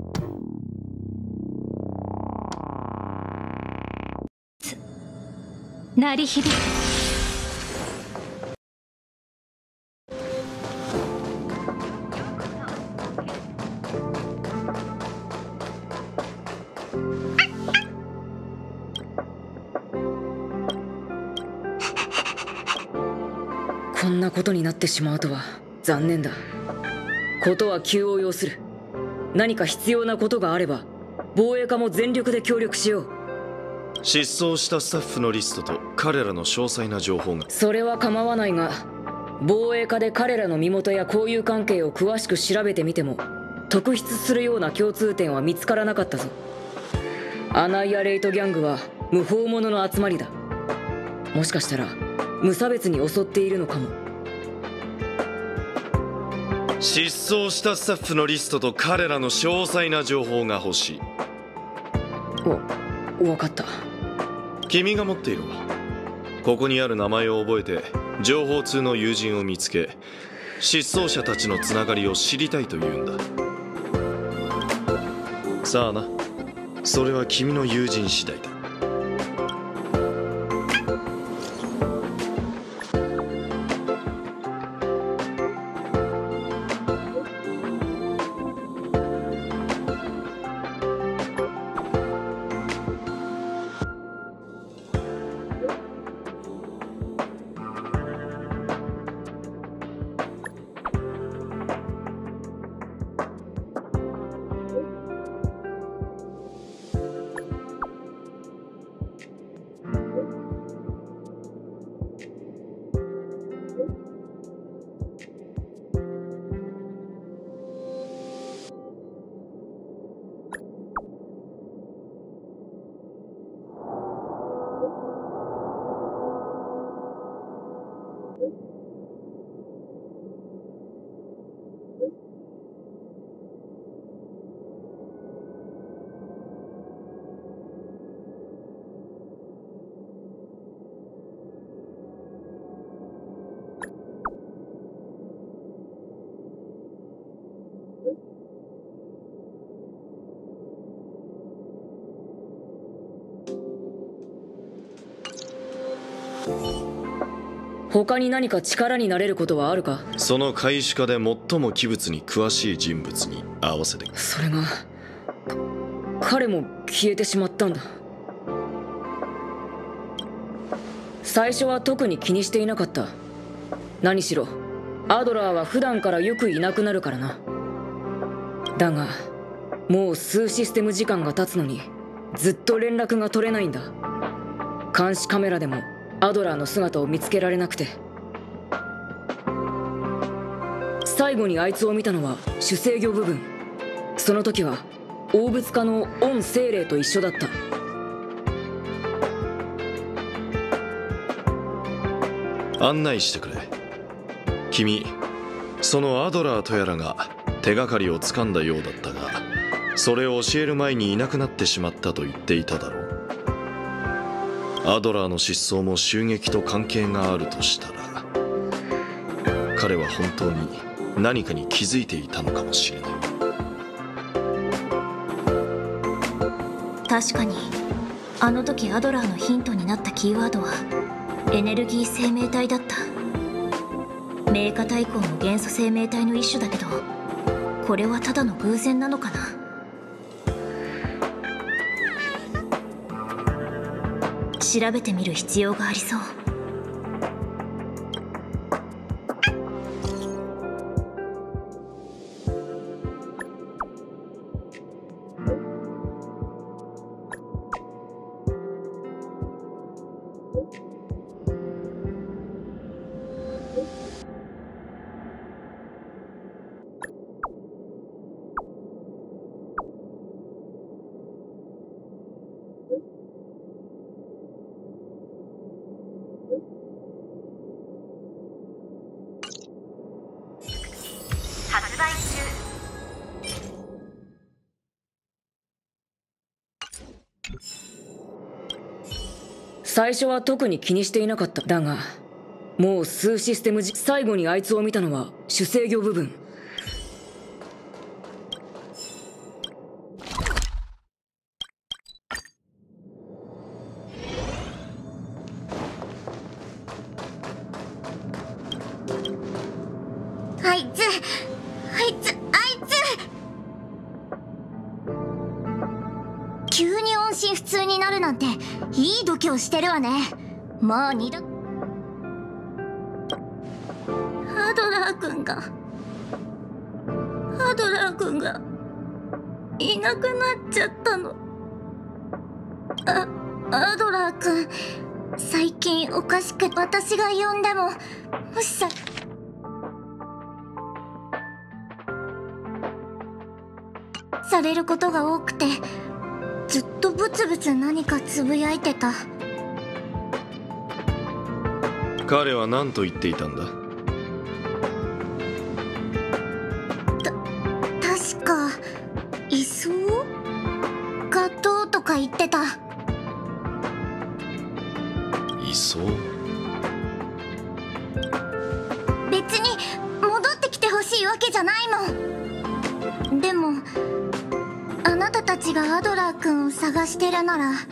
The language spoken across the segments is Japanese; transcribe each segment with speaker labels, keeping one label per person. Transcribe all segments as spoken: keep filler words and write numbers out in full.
Speaker 1: 鳴り響く。
Speaker 2: こんなことになってしまうとは残念だ。ことは急を要する。何か必要なことがあれば防衛課も全力で協力しよう。
Speaker 3: 失踪したスタッフのリストと彼らの詳細な情報が。
Speaker 2: それは構わないが、防衛課で彼らの身元や交友関係を詳しく調べてみても特筆するような共通点は見つからなかったぞ。アナイアレイトギャングは無法者の集まりだ。もしかしたら無差別に襲っているのかも。
Speaker 3: 失踪したスタッフのリストと彼らの詳細な情報が欲しい。
Speaker 2: お、分かった。
Speaker 3: 君が持っているわ。ここにある名前を覚えて情報通の友人を見つけ、失踪者たちのつながりを知りたいというんだ。さあな、それは君の友人次第だ。
Speaker 2: 他に何か力になれることはあるか？
Speaker 3: その開始家で最も器物に詳しい人物に合わせて。
Speaker 2: それが彼も消えてしまったんだ。最初は特に気にしていなかった。何しろアドラーは普段からよくいなくなるからな。だがもう数システム時間が経つのにずっと連絡が取れないんだ。監視カメラでもアドラーの姿を見つけられなくて、最後にあいつを見たのは主制御部分。その時は大物化のオン精霊と一緒だった。
Speaker 3: 案内してくれ。君、そのアドラーとやらが手がかりをつかんだようだったが、それを教える前にいなくなってしまったと言っていただろう。アドラーの失踪も襲撃と関係があるとしたら、彼は本当に何かに気づいていたのかもしれない。
Speaker 1: 確かにあの時アドラーのヒントになったキーワードはエネルギー生命体だった。メーカ対抗の元素生命体の一種だけど、これはただの偶然なのかな。調べてみる必要がありそう。
Speaker 4: 発売中。
Speaker 2: 最初は特に気にしていなかった。だがもう数システムじ最後にあいつを見たのは主制御部分。
Speaker 1: あいつあいつ急に音信不通になるなんていい度胸してるわね。もう二度。アドラー君がアドラー君がいなくなっちゃったの。あアドラー君、最近おかしく、私が呼んでも無視さされることが多くて、ずっとブツブツ何かつぶやいてた。
Speaker 3: 彼は何と言っていたんだ？
Speaker 1: た確か移送がどうとか言ってた。
Speaker 3: 移送？
Speaker 1: 別に戻ってきてほしいわけじゃないもん。でもあなたたちがアドラー君を探してるなら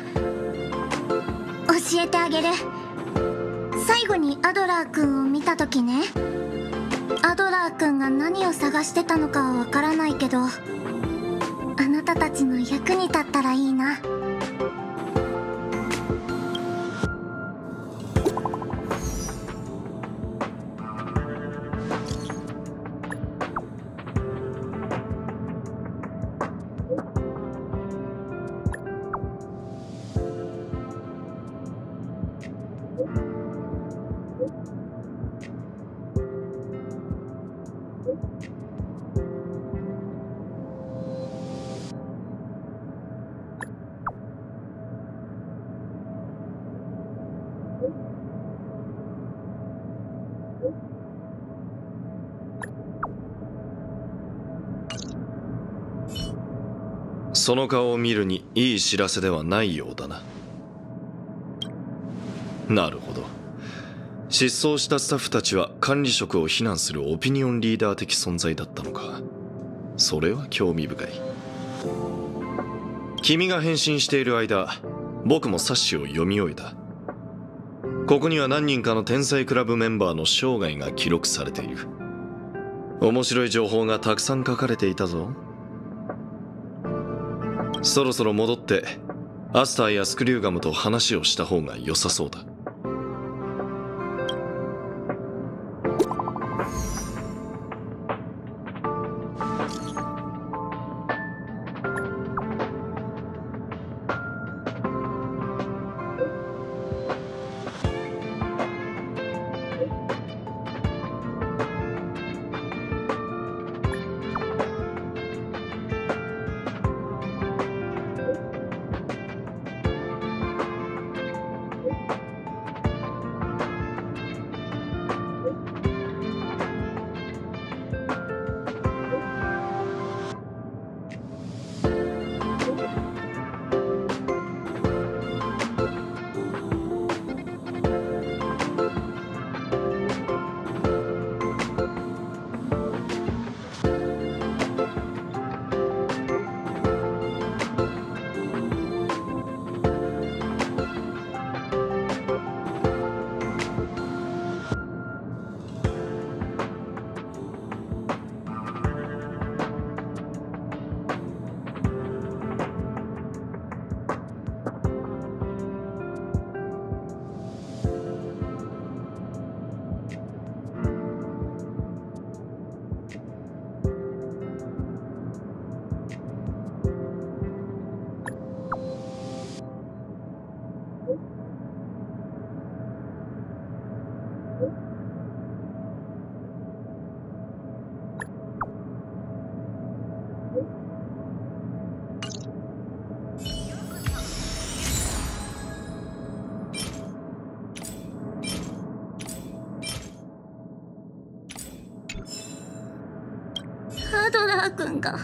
Speaker 1: 教えてあげる。最後にアドラー君を見た時ね、アドラー君が何を探してたのかはわからないけど、あなたたちの役に立ったらいいな。
Speaker 3: その顔を見るにいい知らせではないようだな。なるほど。失踪したスタッフたちは管理職を非難するオピニオンリーダー的存在だったのか。それは興味深い。君が変身している間、僕も冊子を読み終えた。ここには何人かの天才クラブメンバーの生涯が記録されている。面白い情報がたくさん書かれていたぞ。そろそろ戻ってアスターやスクリューガムと話をした方が良さそうだ。
Speaker 1: アドラー君が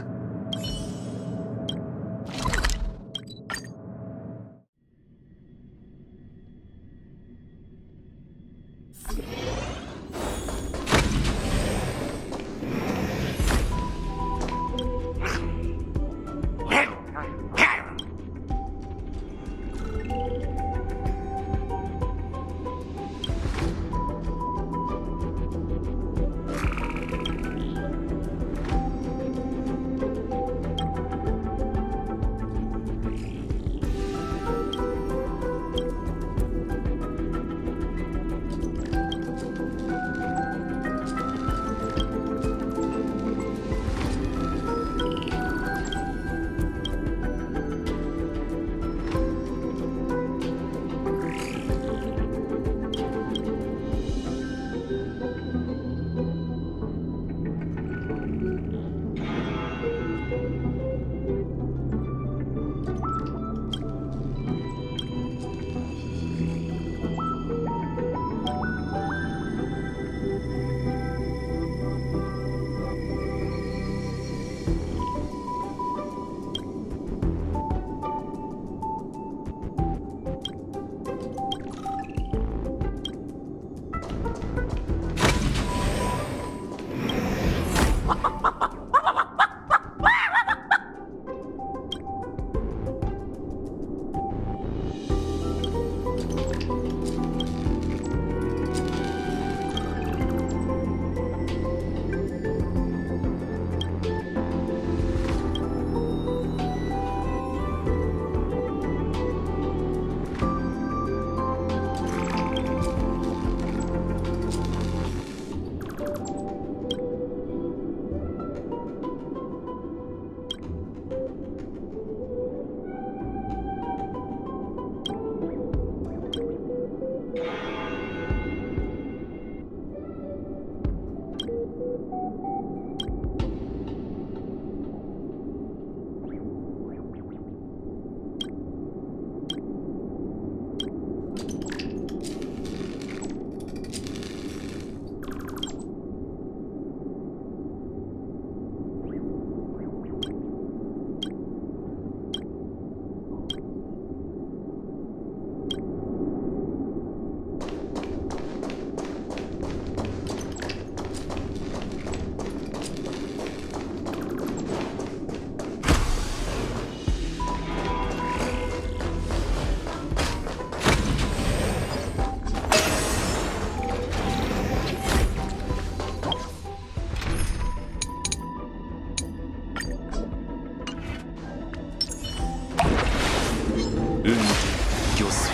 Speaker 5: 海魚水。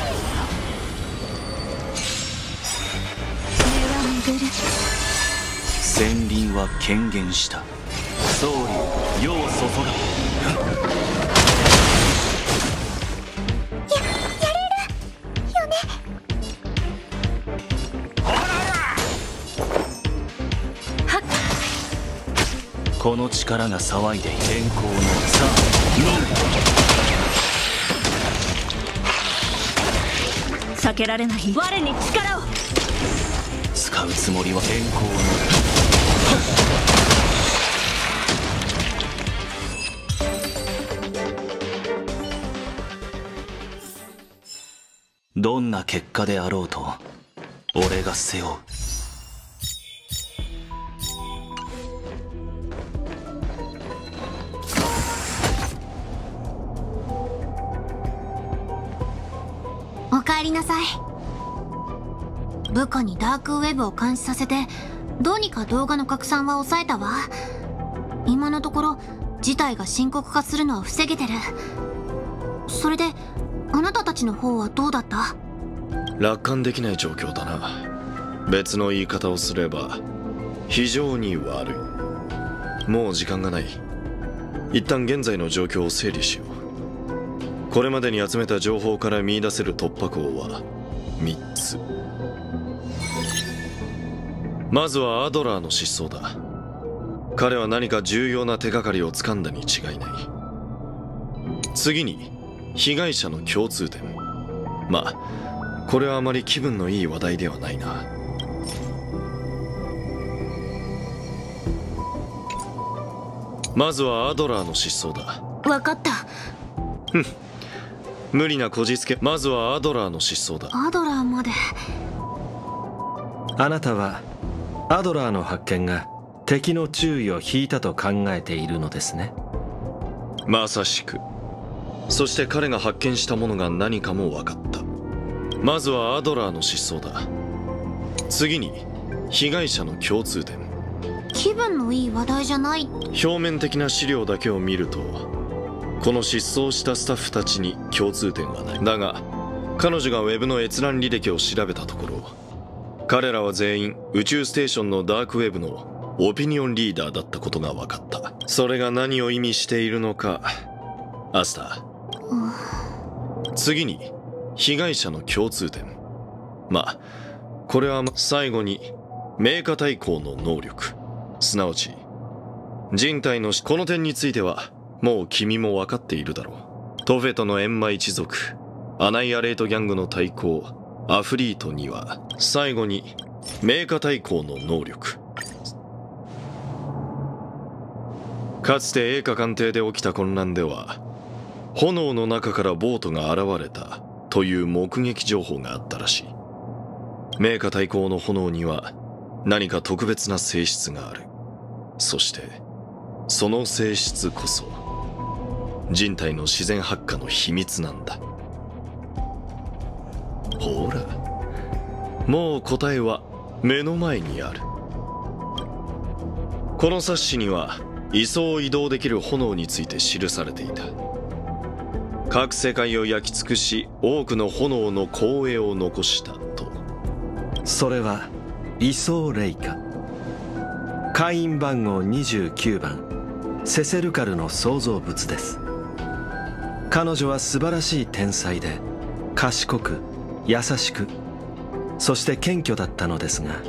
Speaker 5: 戦輪は権限した。総理世を注が。
Speaker 1: や、やれるよね。はっ。
Speaker 5: この力が騒いで天候のさあ
Speaker 1: の避けられない我に力を。
Speaker 5: 使うつもりは天候のどんな結果であろうと俺が背負う。
Speaker 1: おかえりなさい。部下にダークウェブを監視させてどうにか動画の拡散は抑えたわ。今のところ事態が深刻化するのは防げてる。それであなたたちの方はどうだった？
Speaker 3: 楽観できない状況だな。別の言い方をすれば非常に悪い。もう時間がない。一旦現在の状況を整理しよう。これまでに集めた情報から見出せる突破口はみっつ。まずはアドラーの失踪だ。彼は何か重要な手がかりを掴んだに違いない。次に被害者の共通点。まあこれはあまり気分のいい話題ではないな。まずはアドラーの失踪だ。
Speaker 1: 分かった。
Speaker 3: ふん、無理なこじつけ。まずはアドラーの失踪だ。
Speaker 1: アドラーまで。
Speaker 6: あなたはアドラーの発見が敵の注意を引いたと考えているのですね。
Speaker 3: まさしく。そして彼が発見したものが何かも分かった。まずはアドラーの失踪だ。次に被害者の共通点。
Speaker 1: 気分のいい話題じゃない。
Speaker 3: 表面的な資料だけを見るとこの失踪したスタッフたちに共通点はない。だが彼女がウェブの閲覧履歴を調べたところ、彼らは全員宇宙ステーションのダークウェブのオピニオンリーダーだったことが分かった。それが何を意味しているのか、アスター。次に被害者の共通点。まあこれは最後に名家対抗の能力、すなわち人体の。この点についてはもう君も分かっているだろう。トフェトのエンマ一族、アナイアレートギャングの対抗アフリートには最後に名家対抗の能力。かつて栄華艦艇で起きた混乱では炎の中からボートが現れたという目撃情報があったらしい。名家対抗の炎には何か特別な性質がある。そしてその性質こそ人体の自然発火の秘密なんだ。ほら、もう答えは目の前にある。この冊子には位相を移動できる炎について記されていた。各世界を焼き尽くし多くの炎の光栄を残したと。
Speaker 6: それは位相霊化。会員番号にじゅうきゅうばん、セセルカルの創造物です。彼女は素晴らしい天才で賢く優しく、そして謙虚だったのですが、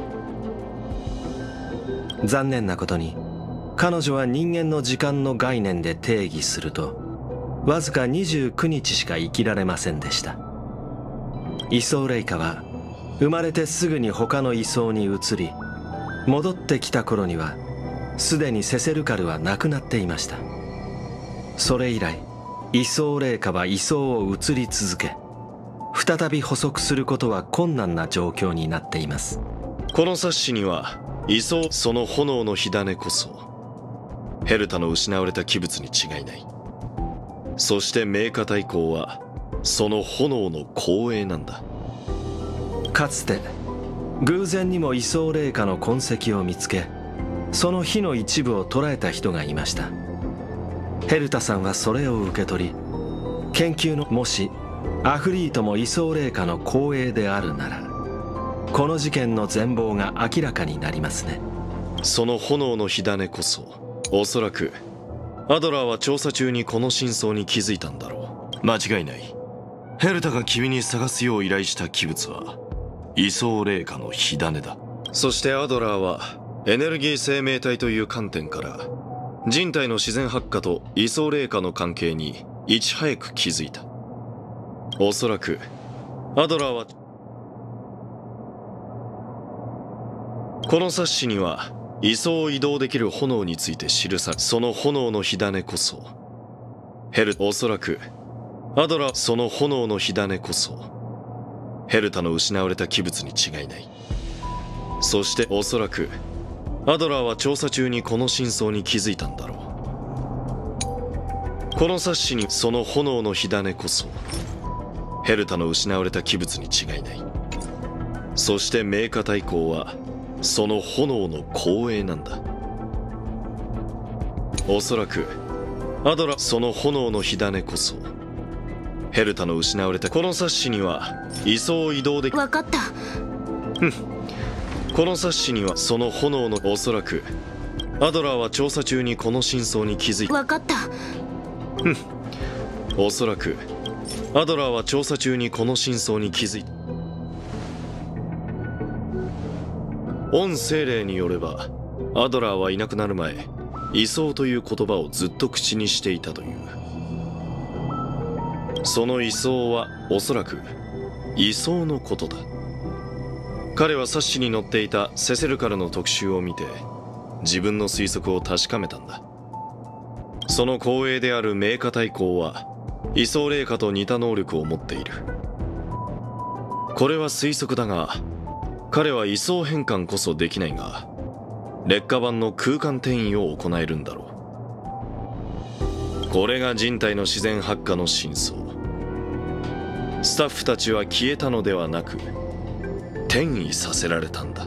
Speaker 6: 残念なことに彼女は人間の時間の概念で定義するとわずかにじゅうくにちしか生きられませんでした。位相霊化は生まれてすぐに他の位相に移り、戻ってきた頃にはすでにセセルカルはなくなっていました。それ以来位相霊化は位相を移り続け、再び捕捉することは困難な状況になっています。
Speaker 3: この冊子には位相、その炎の火種こそヘルタの失われた器物に違いない。そして名家対抗はその炎の光栄なんだ。
Speaker 6: かつて偶然にも位相霊化の痕跡を見つけ、その火の一部を捉えた人がいました。ヘルタさんはそれを受け取り、研究のもしアフリートも位相霊下の後衛であるなら、この事件の全貌が明らかになりますね。
Speaker 3: その炎の火種こそ、おそらくアドラーは調査中にこの真相に気づいたんだろう。間違いない。ヘルタが君に探すよう依頼した器物は位相霊下の火種だ。そしてアドラーはエネルギー生命体という観点から人体の自然発火と位相霊下の関係にいち早く気づいた。おそらくアドラーはこの冊子には位相を移動できる炎について記され、その炎の火種こそヘルおそらくアドラーその炎の火種こそヘルタの失われた器物に違いない。そしておそらくアドラーは調査中にこの真相に気づいたんだろう。この冊子にその炎の火種こそヘルタの失われた器物に違いない。そしてメーカ大公はその炎の後衛なんだ。おそらくアドラその炎の火種こそヘルタの失われたこの冊子には位相を移動でき
Speaker 1: 分かった。
Speaker 3: この冊子にはその炎のおそらくアドラーは調査中にこの真相に気づいた。
Speaker 1: 分かった。
Speaker 3: おそらくアドラーは調査中にこの真相に気づいた。御精霊によればアドラーはいなくなる前、位相という言葉をずっと口にしていたという。その位相はおそらく位相のことだ。彼は冊子に載っていたセセルカルの特集を見て自分の推測を確かめたんだ。その後衛であるメーカ大公は位相霊下と似た能力を持っている。これは推測だが、彼は位相変換こそできないが劣化版の空間転移を行えるんだろう。これが人体の自然発火の真相。スタッフたちは消えたのではなく転移させられたんだ。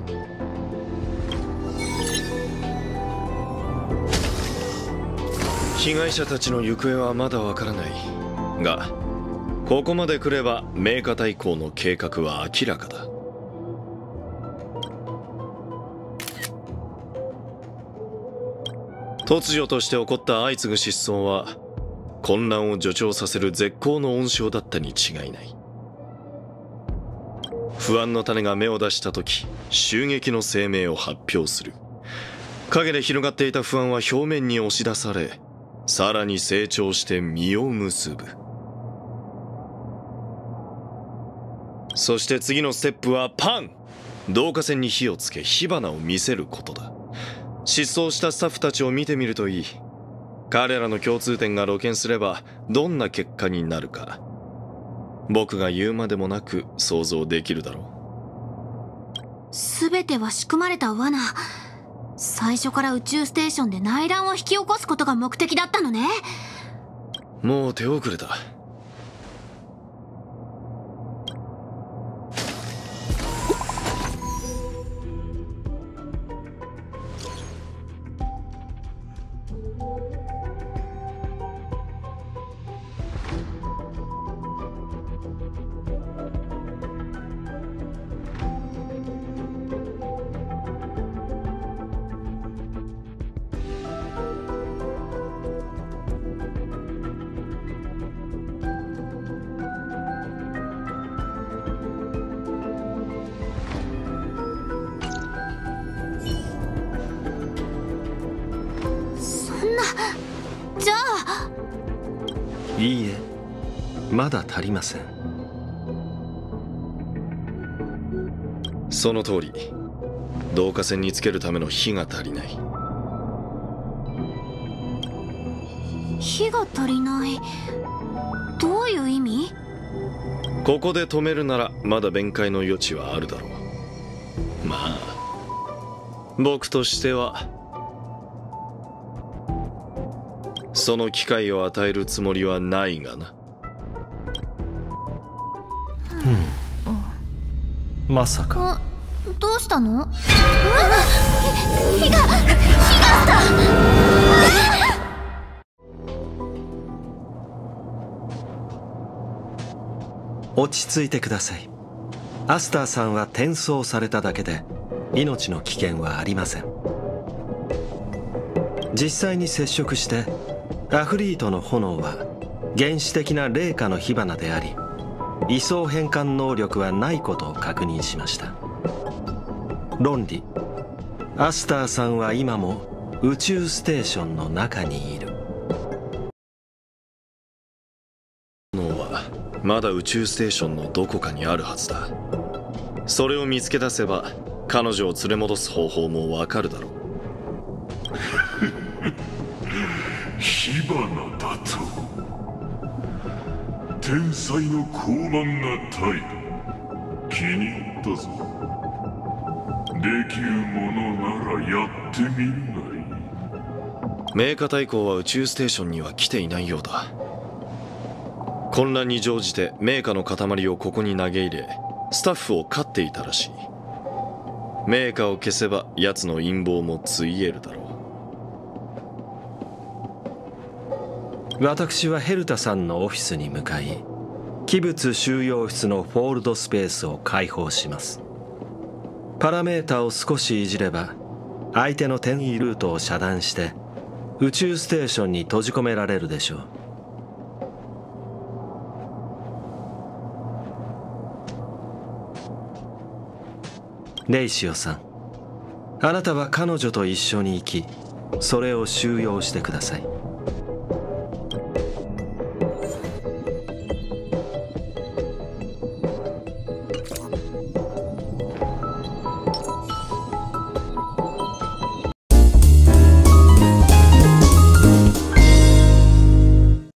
Speaker 3: 被害者たちの行方はまだわからないが、ここまで来ればメーカ大公の計画は明らかだ。突如として起こった相次ぐ失踪は混乱を助長させる絶好の温床だったに違いない。不安の種が芽を出した時、襲撃の声明を発表する。影で広がっていた不安は表面に押し出され、さらに成長して実を結ぶ。そして次のステップはパン！導火線に火をつけ火花を見せることだ。失踪したスタッフたちを見てみるといい。彼らの共通点が露見すればどんな結果になるか僕が言うまでもなく想像できるだろ
Speaker 1: う。全ては仕組まれた罠。最初から宇宙ステーションで内乱を引き起こすことが目的だったのね。
Speaker 3: もう手遅れだ。
Speaker 1: じゃあ。
Speaker 6: いいえ、まだ足りません。
Speaker 3: その通り、導火線につけるための火が足りない。
Speaker 1: 火が足りない？どういう意味？
Speaker 3: ここで止めるならまだ弁解の余地はあるだろう。まあ僕としてはその機会を与えるつもりはないがな。
Speaker 6: うん、まさか。
Speaker 1: どうしたの？火が火がした。
Speaker 6: 落ち着いてください。アスターさんは転送されただけで命の危険はありません。実際に接触してアフリートの炎は原始的な霊化の火花であり、位相変換能力はないことを確認しました。論理、アスターさんは今も宇宙ステーションの中にいる。
Speaker 3: 炎はまだ宇宙ステーションのどこかにあるはずだ。それを見つけ出せば彼女を連れ戻す方法もわかるだろう。
Speaker 7: 火花だと。天才の高慢な態度、気に入ったぞ。できるものならやってみるがいい。
Speaker 3: メーカ大公は宇宙ステーションには来ていないようだ。混乱に乗じてメーカの塊をここに投げ入れ、スタッフを飼っていたらしい。メーカを消せば奴の陰謀もついえるだろ
Speaker 6: う。私はヘルタさんのオフィスに向かい、器物収容室のフォールドスペースを開放します。パラメータを少しいじれば相手の転移ルートを遮断して宇宙ステーションに閉じ込められるでしょう。レイシオさん、あなたは彼女と一緒に行き、それを収容してください。